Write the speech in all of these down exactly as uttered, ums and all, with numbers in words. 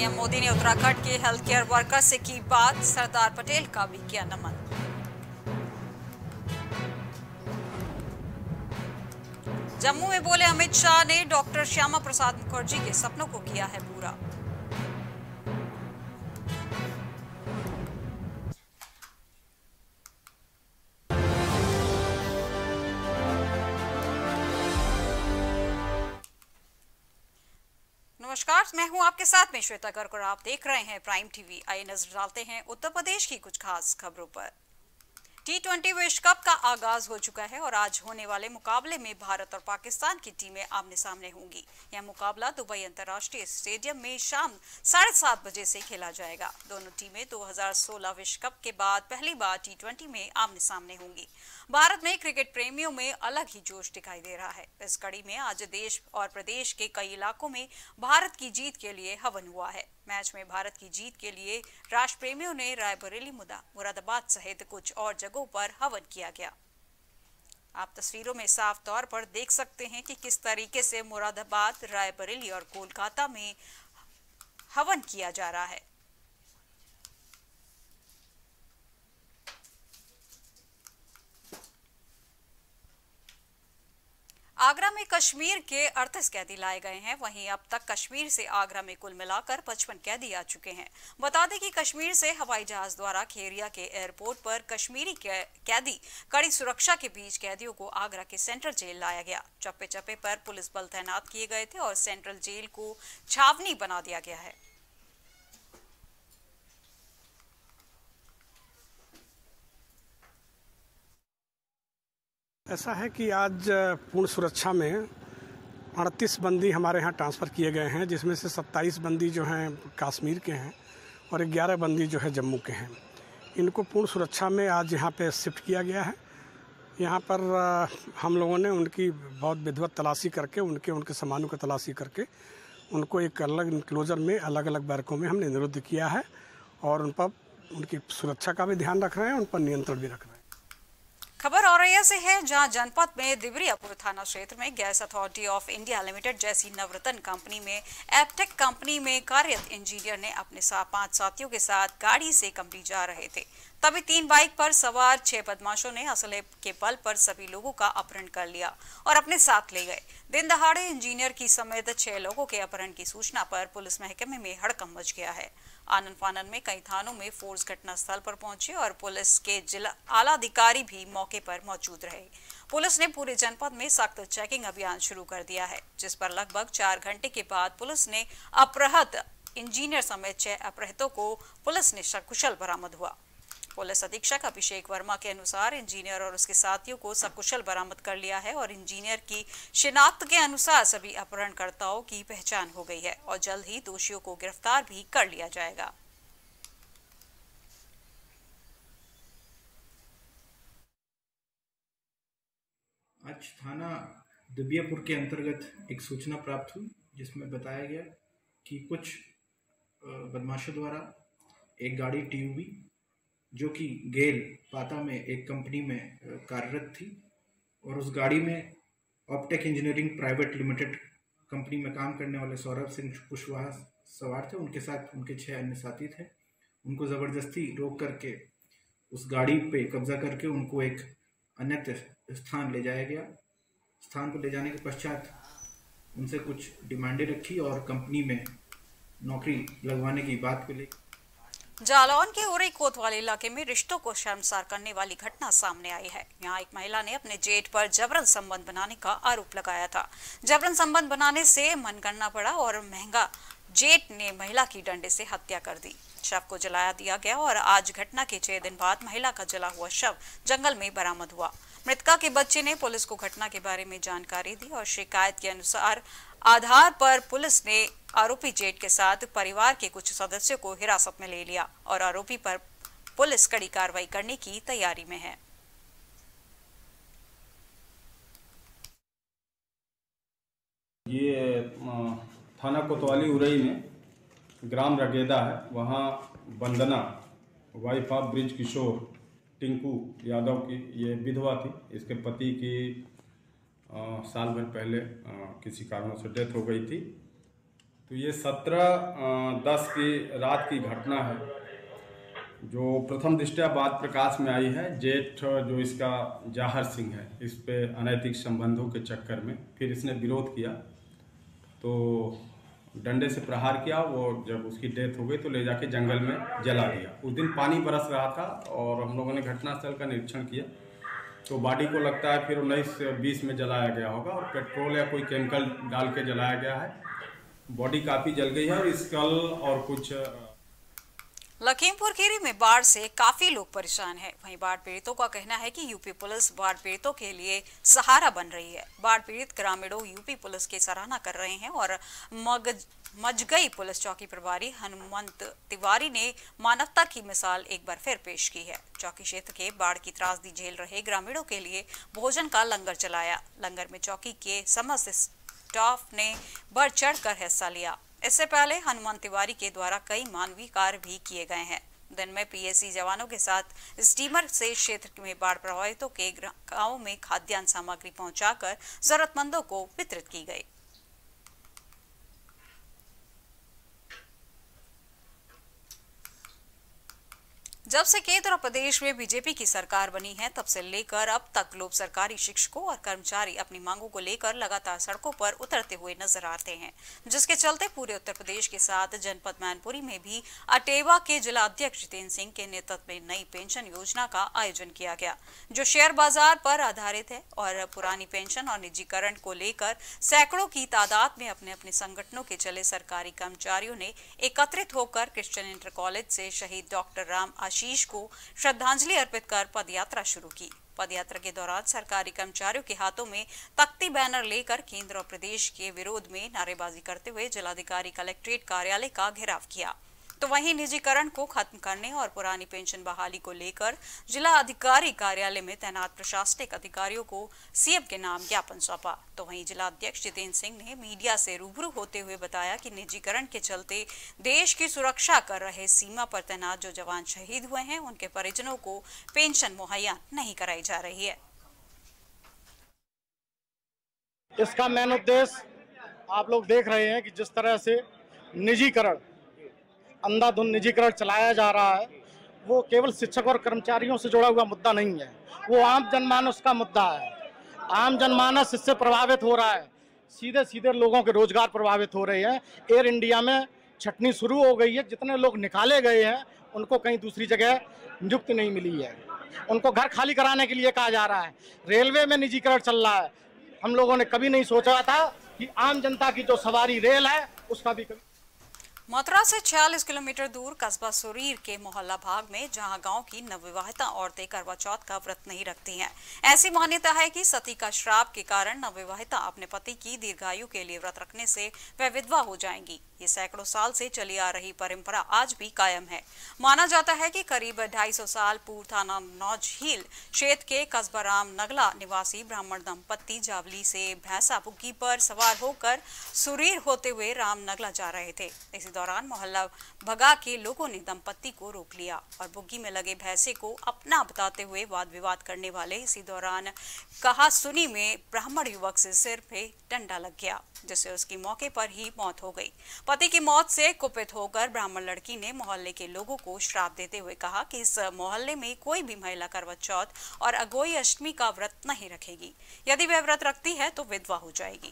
PM Modi ने उत्तराखंड के health care worker से की बात, सरदार पटेल का भी किया नमन। जम्मू में बोले अमित शाह ने डॉक्टर श्यामा प्रसाद मुखर्जी के सपनों को किया है पूरा। नमस्कार, मैं हूं आपके साथ में श्वेता गर्ग और आप देख रहे हैं प्राइम टीवी। आइए नजर डालते हैं उत्तर प्रदेश की कुछ खास खबरों पर। टी ट्वेंटी विश्व कप का आगाज हो चुका है और आज होने वाले मुकाबले में भारत और पाकिस्तान की टीमें आमने सामने होंगी। यह मुकाबला दुबई अंतर्राष्ट्रीय स्टेडियम में शाम साढ़े सात बजे से खेला जाएगा। दोनों टीमें दो हज़ार सोलह विश्व कप के बाद पहली बार टी ट्वेंटी में आमने सामने होंगी। भारत में क्रिकेट प्रेमियों में अलग ही जोश दिखाई दे रहा है। इस कड़ी में आज देश और प्रदेश के कई इलाकों में भारत की जीत के लिए हवन हुआ है। मैच में भारत की जीत के लिए राष्ट्र प्रेमियों ने रायबरेली, मुदा मुरादाबाद सहित कुछ और जगहों पर हवन किया गया। आप तस्वीरों में साफ तौर पर देख सकते हैं कि किस तरीके से मुरादाबाद, रायबरेली और कोलकाता में हवन किया जा रहा है। आगरा में कश्मीर के अड़तीस कैदी लाए गए हैं। वहीं अब तक कश्मीर से आगरा में कुल मिलाकर पचपन कैदी आ चुके हैं। बता दें कि कश्मीर से हवाई जहाज द्वारा खेरिया के एयरपोर्ट पर कश्मीरी कैदी कड़ी सुरक्षा के बीच कैदियों को आगरा के सेंट्रल जेल लाया गया। चप्पे चप्पे पर पुलिस बल तैनात किए गए थे और सेंट्रल जेल को छावनी बना दिया गया है। ऐसा है कि आज पूर्ण सुरक्षा में अड़तीस बंदी हमारे यहाँ ट्रांसफ़र किए गए हैं, जिसमें से सत्ताईस बंदी जो हैं कश्मीर के हैं और ग्यारह बंदी जो है जम्मू के हैं। इनको पूर्ण सुरक्षा में आज यहाँ पे शिफ्ट किया गया है। यहाँ पर हम लोगों ने उनकी बहुत विधिवत तलाशी करके उनके उनके सामानों की तलाशी करके उनको एक अलग इनक्लोजर में अलग अलग बैरकों में हमने निरुद्ध किया है और उन पर उनकी सुरक्षा का भी ध्यान रख रहे हैं, उन पर नियंत्रण भी रख रहे हैं। खबर औरैया से है, जहां जनपद में दिवरियापुर थाना क्षेत्र में gas authority of India limited जैसी नवरत्न कंपनी में एपटेक कंपनी में कार्यरत इंजीनियर ने अपने साथ पांच साथियों के साथ गाड़ी से कंपनी जा रहे थे। तभी तीन बाइक पर सवार छह बदमाशों ने असले के बल पर सभी लोगों का अपहरण कर लिया और अपने साथ ले गए। दिन दहाड़े इंजीनियर की समेत छह लोगों के अपहरण की सूचना पर पुलिस महकमे में हड़कंप मच गया है। आनन फानन में कई थानों में फोर्स घटनास्थल पर पहुंचे और पुलिस के जिला आला अधिकारी भी मौके पर मौजूद रहे। पुलिस ने पूरे जनपद में सख्त चेकिंग अभियान शुरू कर दिया है, जिस पर लगभग चार घंटे के बाद पुलिस ने अपहृत इंजीनियर समेत छह अपहृतों को पुलिस ने सकुशल बरामद हुआ। पुलिस अधीक्षक अभिषेक वर्मा के अनुसार इंजीनियर और उसके साथियों को सकुशल बरामद कर लिया है और इंजीनियर की शिनाख्त के अनुसार सभी अपहरणकर्ताओं की पहचान हो गई है और जल्द ही दोषियों को गिरफ्तार भी कर लिया जाएगा। आज थाना दिव्यापुर के अंतर्गत एक सूचना प्राप्त हुई, जिसमें बताया गया कि कुछ बदमाशों द्वारा एक गाड़ी टीयूवी जो कि गेल पाता में एक कंपनी में कार्यरत थी और उस गाड़ी में Optech engineering private limited company में काम करने वाले सौरभ सिंह कुशवाहा सवार थे। उनके साथ उनके छह अन्य साथी थे। उनको ज़बरदस्ती रोक करके उस गाड़ी पे कब्जा करके उनको एक अन्यत्र स्थान ले जाया गया। स्थान को ले जाने के पश्चात उनसे कुछ डिमांडें रखी और कंपनी में नौकरी लगवाने की बात को लेकर जालौन के उरई कोतवाल इलाके में रिश्तों को शर्मसार करने वाली घटना सामने आई है। यहाँ एक महिला ने अपने जेठ पर जबरन संबंध बनाने का आरोप लगाया था। जबरन संबंध बनाने से मनगढ़ना पड़ा और महंगा जेठ ने महिला की डंडे से हत्या कर दी। शव को जलाया दिया गया और आज घटना के छह दिन बाद महिला का जला हुआ शव जंगल में बरामद हुआ। मृतका के बच्चे ने पुलिस को घटना के बारे में जानकारी दी और शिकायत के अनुसार आधार पर पुलिस ने आरोपी जेठ के साथ परिवार के कुछ सदस्यों को हिरासत में ले लिया और आरोपी पर पुलिस कड़ी कार्रवाई करने की तैयारी में है। ये थाना कोतवाली उरई में ग्राम रगेदा है, वहाँ वंदना वाइफ ऑफ ब्रिज किशोर टिंकू यादव की ये विधवा थी। इसके पति की आ, साल भर पहले आ, किसी कारणों से डेथ हो गई थी। तो ये सत्रह दस की रात की घटना है, जो प्रथम दृष्टया बात प्रकाश में आई है। जेठ जो इसका जाहर सिंह है, इस पे अनैतिक संबंधों के चक्कर में फिर इसने विरोध किया, तो डंडे से प्रहार किया। वो जब उसकी डेथ हो गई तो ले जाके जंगल में जला दिया। उस दिन पानी बरस रहा था और हम लोगों ने घटनास्थल का निरीक्षण किया, तो बॉडी को लगता है फिर उन्नीस बीस में जलाया गया होगा और पेट्रोल या कोई केमिकल डाल के जलाया गया है। बॉडी काफ़ी जल गई है और स्कल और कुछ। लखीमपुर खीरी में बाढ़ से काफी लोग परेशान हैं। वहीं बाढ़ पीड़ितों का कहना है कि यूपी पुलिस बाढ़ पीड़ितों के लिए सहारा बन रही है। बाढ़ पीड़ित ग्रामीणों यूपी पुलिस की सराहना कर रहे हैं और मग मजगई पुलिस चौकी प्रभारी हनुमंत तिवारी ने मानवता की मिसाल एक बार फिर पेश की है। चौकी क्षेत्र के बाढ़ की त्रासदी झेल रहे ग्रामीणों के लिए भोजन का लंगर चलाया। लंगर में चौकी के समस्त स्टाफ ने बढ़ चढ़ कर हिस्सा लिया। इससे पहले हनुमान तिवारी के द्वारा कई मानवीय कार्य भी किए गए हैं। दिन में पीएसी जवानों के साथ स्टीमर से क्षेत्र में बाढ़ प्रभावितों के गांवों में खाद्यान्न सामग्री पहुंचाकर जरूरतमंदों को वितरित की गई। जब से केंद्र और प्रदेश में बीजेपी की सरकार बनी है, तब से लेकर अब तक लोग सरकारी शिक्षकों और कर्मचारी अपनी मांगों को लेकर लगातार सड़कों पर उतरते हुए नजर आते हैं, जिसके चलते पूरे उत्तर प्रदेश के साथ जनपद मैनपुरी में भी अटेवा के जिला अध्यक्ष जितेंद्र सिंह के नेतृत्व में नई पेंशन योजना का आयोजन किया गया, जो शेयर बाजार पर आधारित है। और पुरानी पेंशन और निजीकरण को लेकर सैकड़ों की तादाद में अपने अपने संगठनों के चले सरकारी कर्मचारियों ने एकत्रित होकर क्रिश्चियन इंटर कॉलेज से शहीद डॉक्टर राम आशीष को श्रद्धांजलि अर्पित कर पदयात्रा शुरू की। पदयात्रा के दौरान सरकारी कर्मचारियों के हाथों में तख्ती बैनर लेकर केंद्र और प्रदेश के विरोध में नारेबाजी करते हुए जिलाधिकारी कलेक्ट्रेट कार्यालय का घेराव किया। तो वहीं निजीकरण को खत्म करने और पुरानी पेंशन बहाली को लेकर जिला अधिकारी कार्यालय में तैनात प्रशासनिक अधिकारियों को सीएम के नाम ज्ञापन सौंपा। तो वहीं जिला अध्यक्ष जितेंद्र सिंह ने मीडिया से रूबरू होते हुए बताया कि निजीकरण के चलते देश की सुरक्षा कर रहे सीमा पर तैनात जो जवान शहीद हुए हैं, उनके परिजनों को पेंशन मुहैया नहीं कराई जा रही है। इसका मेन उद्देश्य आप लोग देख रहे हैं कि जिस तरह से निजीकरण अंधाधुंध निजीकरण चलाया जा रहा है, वो केवल शिक्षक और कर्मचारियों से जुड़ा हुआ मुद्दा नहीं है, वो आम जनमानस का मुद्दा है। आम जनमानस इससे प्रभावित हो रहा है, सीधे सीधे लोगों के रोजगार प्रभावित हो रहे हैं। एयर इंडिया में छटनी शुरू हो गई है, जितने लोग निकाले गए हैं उनको कहीं दूसरी जगह नियुक्ति नहीं मिली है, उनको घर खाली कराने के लिए कहा जा रहा है। रेलवे में निजीकरण चल रहा है। हम लोगों ने कभी नहीं सोचा था कि आम जनता की जो सवारी रेल है उसका भी कभी। मथुरा से छियालीस किलोमीटर दूर कस्बा सुरीर के मोहल्ला भाग में जहां गांव की नवविवाहिता औरतें करवा चौथ का व्रत नहीं रखती हैं। ऐसी मान्यता है कि सती का श्राप के कारण नवविवाहिता अपने पति की दीर्घायु के लिए व्रत रखने से वह विधवा हो जाएंगी। ये सैकड़ों साल से चली आ रही परंपरा आज भी कायम है। माना जाता है कि करीब ढाई सौ साल पूर्व थाना नौझील क्षेत्र के कस्बा राम नगला निवासी ब्राह्मण दंपत्ति जावली से भैंसा बुग्गी पर सवार होकर सुरीर होते हुए राम नगला जा रहे थे। इसी दौरान मोहल्ला भगा के लोगों ने दंपत्ति को रोक लिया और बुग्गी में लगे भैंसे को अपना बताते हुए वाद विवाद करने वाले इसी दौरान कहा सुनी में ब्राह्मण युवक से सिर पे डंडा लग गया, जिससे उसकी मौके पर ही मौत हो गई। पति की मौत से कुपित होकर ब्राह्मण लड़की ने मोहल्ले के लोगों को श्राप देते हुए कहा कि इस मोहल्ले में कोई भी महिला करवा चौथ और अगोई अष्टमी का व्रत नहीं रखेगी। यदि वह व्रत रखती है तो विधवा हो जाएगी।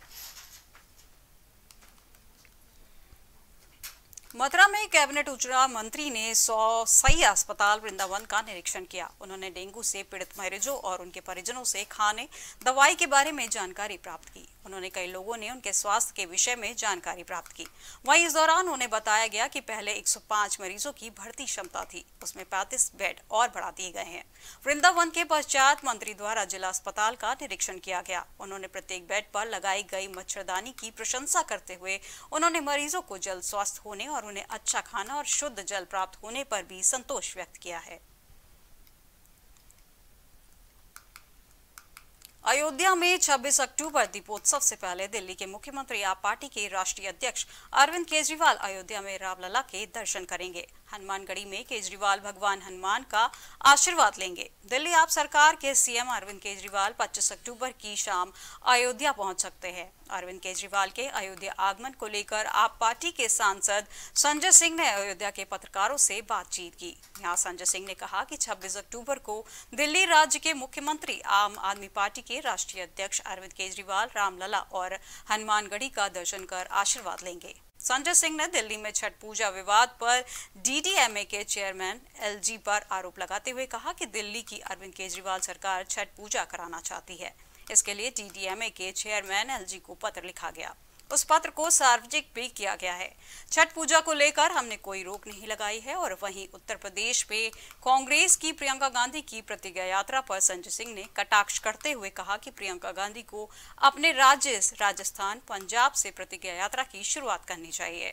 मथुरा में कैबिनेट उचरा मंत्री ने सौ सही अस्पताल वृंदावन का निरीक्षण किया। उन्होंने डेंगू से पीड़ित मरीजों और उनके परिजनों से खाने दवाई के बारे में जानकारी प्राप्त की। उन्होंने कई लोगों ने उनके स्वास्थ्य के विषय में जानकारी प्राप्त की। वहीं इस दौरान उन्हें बताया गया कि पहले एक सौ पाँच मरीजों की भर्ती क्षमता थी, उसमें पैंतीस बेड और बढ़ा दिए गए हैं। वृंदावन के पश्चात मंत्री द्वारा जिला अस्पताल का निरीक्षण किया गया। उन्होंने प्रत्येक बेड पर लगाई गई मच्छरदानी की प्रशंसा करते हुए उन्होंने मरीजों को जल्द स्वस्थ होने और उन्हें अच्छा खाना और शुद्ध जल प्राप्त होने पर भी संतोष व्यक्त किया है। अयोध्या में छब्बीस अक्टूबर दीपोत्सव से पहले दिल्ली के मुख्यमंत्री आप पार्टी के राष्ट्रीय अध्यक्ष अरविंद केजरीवाल अयोध्या में रामलला के दर्शन करेंगे। हनुमानगढ़ी में केजरीवाल भगवान हनुमान का आशीर्वाद लेंगे। दिल्ली आप सरकार के सीएम अरविंद केजरीवाल पच्चीस अक्टूबर की शाम अयोध्या पहुंच सकते हैं। अरविंद केजरीवाल के अयोध्या आगमन को लेकर आप पार्टी के सांसद संजय सिंह ने अयोध्या के पत्रकारों से बातचीत की। यहां संजय सिंह ने कहा कि छब्बीस अक्टूबर को दिल्ली राज्य के मुख्यमंत्री आम आदमी पार्टी के राष्ट्रीय अध्यक्ष अरविंद केजरीवाल रामलला और हनुमानगढ़ी का दर्शन कर आशीर्वाद लेंगे। संजय सिंह ने दिल्ली में छठ पूजा विवाद पर डीडीएमए के चेयरमैन एलजी पर आरोप लगाते हुए कहा कि दिल्ली की अरविंद केजरीवाल सरकार छठ पूजा कराना चाहती है। इसके लिए डीडीएमए के चेयरमैन एलजी को पत्र लिखा गया। उस पत्र को सार्वजनिक भी किया गया है। छठ पूजा को लेकर हमने कोई रोक नहीं लगाई है। और वहीं उत्तर प्रदेश में कांग्रेस की प्रियंका गांधी की प्रतिज्ञा यात्रा पर संजय सिंह ने कटाक्ष करते हुए कहा कि प्रियंका गांधी को अपने राज्य राजस्थान पंजाब से प्रतिज्ञा यात्रा की शुरुआत करनी चाहिए।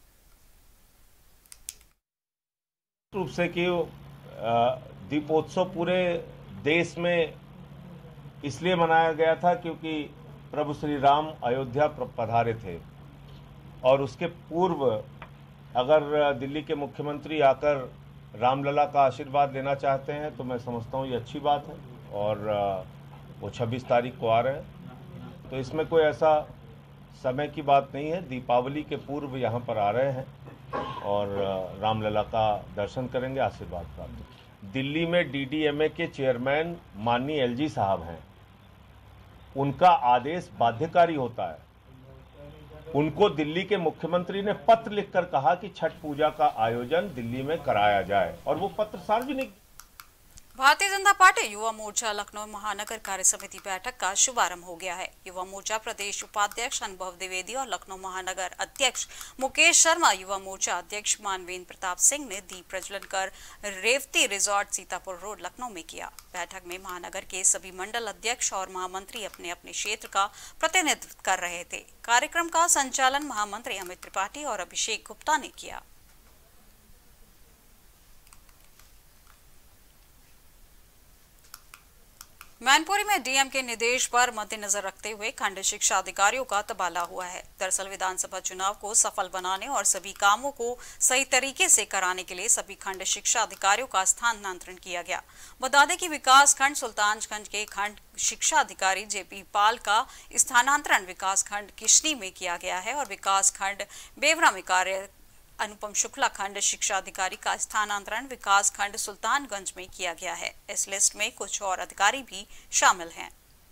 रूप से कि दीपोत्सव पूरे देश में इसलिए मनाया गया था क्योंकि प्रभु श्री राम अयोध्या पधारे थे और उसके पूर्व अगर दिल्ली के मुख्यमंत्री आकर रामलला का आशीर्वाद लेना चाहते हैं तो मैं समझता हूँ ये अच्छी बात है। और वो छब्बीस तारीख को आ रहे हैं तो इसमें कोई ऐसा समय की बात नहीं है। दीपावली के पूर्व यहाँ पर आ रहे हैं और रामलला का दर्शन करेंगे, आशीर्वाद प्राप्त। दिल्ली में डीडीएमए के चेयरमैन माननीय एलजी साहब हैं, उनका आदेश बाध्यकारी होता है। उनको दिल्ली के मुख्यमंत्री ने पत्र लिखकर कहा कि छठ पूजा का आयोजन दिल्ली में कराया जाए और वो पत्र सार्वजनिक। भारतीय जनता पार्टी युवा मोर्चा लखनऊ महानगर कार्य समिति बैठक का शुभारंभ हो गया है। युवा मोर्चा प्रदेश उपाध्यक्ष अनुभव द्विवेदी और लखनऊ महानगर अध्यक्ष मुकेश शर्मा, युवा मोर्चा अध्यक्ष मानवेंद्र प्रताप सिंह ने दीप प्रज्वलन कर रेवती रिजॉर्ट सीतापुर रोड लखनऊ में किया। बैठक में महानगर के सभी मंडल अध्यक्ष और महामंत्री अपने अपने क्षेत्र का प्रतिनिधित्व कर रहे थे। कार्यक्रम का संचालन महामंत्री अमित त्रिपाठी और अभिषेक गुप्ता ने किया। मैनपुरी में डीएम के निर्देश पर मद्देनजर रखते हुए खंड शिक्षा अधिकारियों का तबादला हुआ है। दरअसल विधानसभा चुनाव को सफल बनाने और सभी कामों को सही तरीके से कराने के लिए सभी खंड शिक्षा अधिकारियों का स्थानांतरण किया गया। बता दें कि विकास खंड सुल्तानगंज के खंड शिक्षा अधिकारी जेपी पाल का स्थानांतरण विकास खंड किशनी में किया गया है और विकास खंड बेवरा में कार्य अनुपम शुक्ला खंड शिक्षा अधिकारी का स्थानांतरण विकास खंड सुल्तानगंज में किया गया है। इस लिस्ट में कुछ और अधिकारी भी शामिल हैं।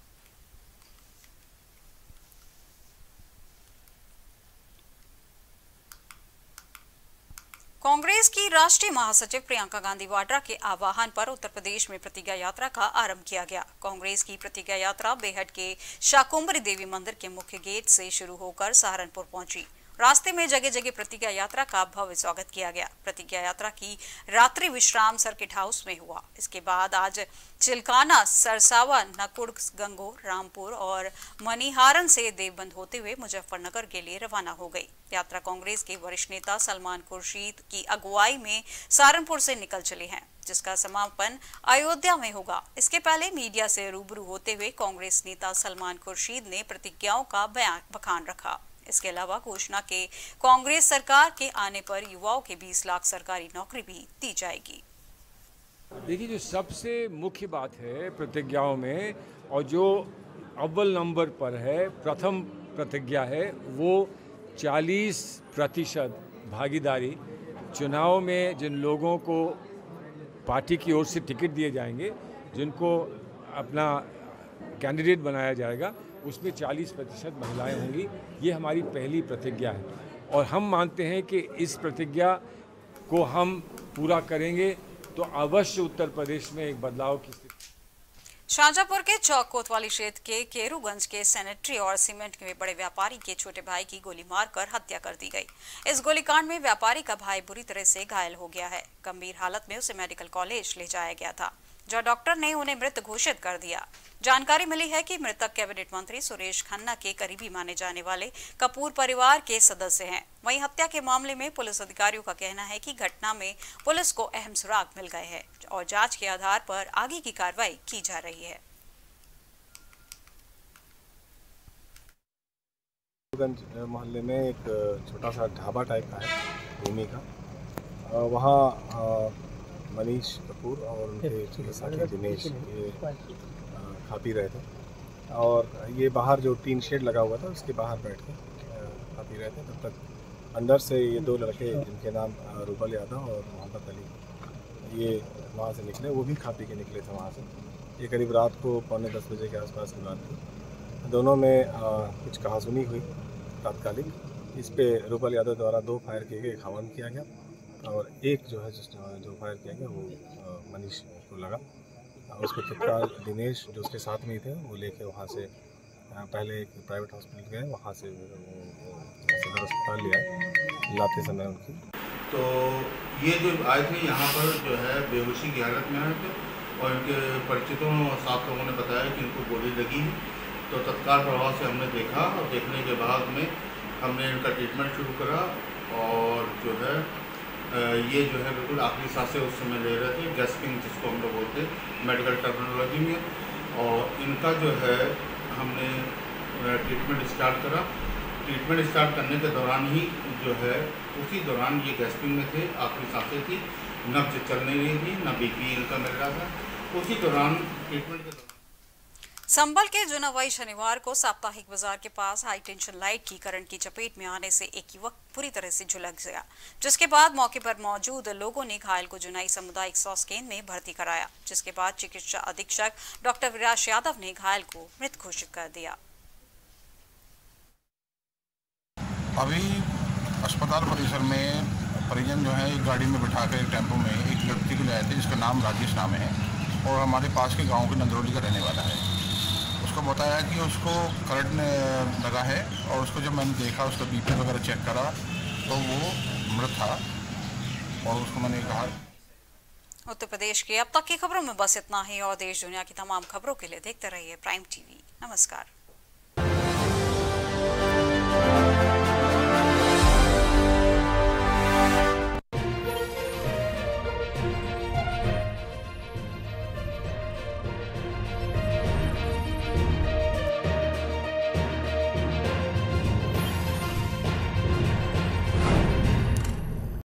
कांग्रेस की राष्ट्रीय महासचिव प्रियंका गांधी वाड्रा के आह्वान पर उत्तर प्रदेश में प्रतिज्ञा यात्रा का आरंभ किया गया। कांग्रेस की प्रतिज्ञा यात्रा बेहट के शाकुंभरी देवी मंदिर के मुख्य गेट से शुरू होकर सहारनपुर पहुंची। रास्ते में जगह जगह प्रतिज्ञा यात्रा का भव्य स्वागत किया गया। प्रतिज्ञा यात्रा की रात्रि विश्राम सर्किट हाउस में हुआ। इसके बाद आज चिलकाना, सरसावा, नकुड़, गंगोर, रामपुर और मनिहारन से देवबंद होते हुए मुजफ्फरनगर के लिए रवाना हो गई। यात्रा कांग्रेस के वरिष्ठ नेता सलमान खुर्शीद की अगुवाई में सहारनपुर से निकल चले हैं, जिसका समापन अयोध्या में होगा। इसके पहले मीडिया से रूबरू होते हुए कांग्रेस नेता सलमान खुर्शीद ने प्रतिज्ञाओं का बयान बखान रखा। इसके अलावा घोषणा के कांग्रेस सरकार के आने पर युवाओं के बीस लाख सरकारी नौकरी भी दी जाएगी। देखिए, जो सबसे मुख्य बात है प्रतिज्ञाओं में और जो अव्वल नंबर पर है, प्रथम प्रतिज्ञा है, वो चालीस प्रतिशत भागीदारी। चुनाव में जिन लोगों को पार्टी की ओर से टिकट दिए जाएंगे, जिनको अपना कैंडिडेट बनाया जाएगा, उसमें चालीस प्रतिशत महिलाएँ होंगी। ये हमारी पहली प्रतिज्ञा है और हम मानते हैं कि इस प्रतिज्ञा को हम पूरा करेंगे तो अवश्य उत्तर प्रदेश में एक बदलाव की स्थिति। शाहजहांपुर के चौक कोतवाली क्षेत्र के केरूगंज के सैनिटरी और सीमेंट के बड़े व्यापारी के छोटे भाई की गोली मारकर हत्या कर दी गई। इस गोलीकांड में व्यापारी का भाई बुरी तरह से घायल हो गया है। गंभीर हालत में उसे मेडिकल कॉलेज ले जाया गया था, जहां डॉक्टर ने उन्हें मृत घोषित कर दिया। जानकारी मिली है कि मृतक कैबिनेट मंत्री सुरेश खन्ना के करीबी माने जाने वाले कपूर परिवार के सदस्य हैं। वहीं हत्या के मामले में पुलिस अधिकारियों का कहना है कि घटना में पुलिस को अहम सुराग मिल गए हैं और जांच के आधार पर आगे की कार्रवाई की जा रही है। गंज मोहल्ले में एक छोटा सा ढाबा टाइप का है भूमि का। वहाँ मनीष कपूर और उनके साथी दिनेश ये खा पी रहे थे और ये बाहर जो टीन शेड लगा हुआ था उसके बाहर बैठ के खा पी रहे थे। तब तक अंदर से ये दो लड़के जिनके नाम रूबल यादव और मोहम्मद अली ये वहाँ से निकले, वो भी खा पी के निकले थे वहाँ से। ये करीब रात को पौने दस बजे के आसपास की बात थी। दोनों में आ, कुछ कहासुनी हुई तात्कालिक। इस पे रूबल यादव द्वारा दो फायर किए गए, एक हवन किया गया और एक जो है जो फायर किया गया वो मनीष को लगा। उसको तत्काल दिनेश जो उसके साथ में ही थे वो लेके वहाँ से पहले एक प्राइवेट हॉस्पिटल गए, वहाँ से सदर अस्पताल ले आए लाते समय उनकी। तो ये जो आए थे यहाँ पर जो है बेहोशी की हालत में आए थे और इनके परिचितों और सात लोगों ने बताया कि इनको गोली लगी है। तो तत्काल प्रभाव से हमने देखा और देखने के बाद में हमने इनका ट्रीटमेंट शुरू करा और जो है ये जो है बिल्कुल आखिरी सांसें उस समय ले रहे थे, गैस्पिंग जिसको हम लोग बोलते हैं मेडिकल टर्मिनोलॉजी में। और इनका जो है हमने ट्रीटमेंट स्टार्ट करा। ट्रीटमेंट स्टार्ट करने के दौरान ही जो है उसी दौरान ये गैस्पिंग में थे, आखिरी सांसें थी, नब्ज चल नहीं रही थी, न बीपी इनका मिल रहा था। उसी दौरान ट्रीटमेंट के दौरान संभल के जुनावाई शनिवार को साप्ताहिक बाजार के पास हाई टेंशन लाइट की करंट की चपेट में आने से एक युवक पूरी तरह से झुलस गया, जिसके बाद मौके पर मौजूद लोगों ने घायल को जुनाई सामुदायिक स्वास्थ्य केंद्र में भर्ती कराया, जिसके बाद चिकित्सा अधीक्षक डॉक्टर विराज यादव ने घायल को मृत घोषित कर दिया। अभी अस्पताल परिसर में परिजन जो है एक गाड़ी में बिठाकर एक टेम्पो में एक व्यक्ति को ले आए थे जिसका नाम राजेश नाम है और हमारे पास के गांव के नंदरौली का रहने वाला है। उसको बताया कि उसको करंट लगा है और उसको जब मैंने देखा, उसका बीपी वगैरह चेक करा तो वो मृत था और उसको मैंने कहा। उत्तर प्रदेश के अब तक की खबरों में बस इतना ही और देश दुनिया की तमाम खबरों के लिए देखते रहिए प्राइम टीवी। नमस्कार।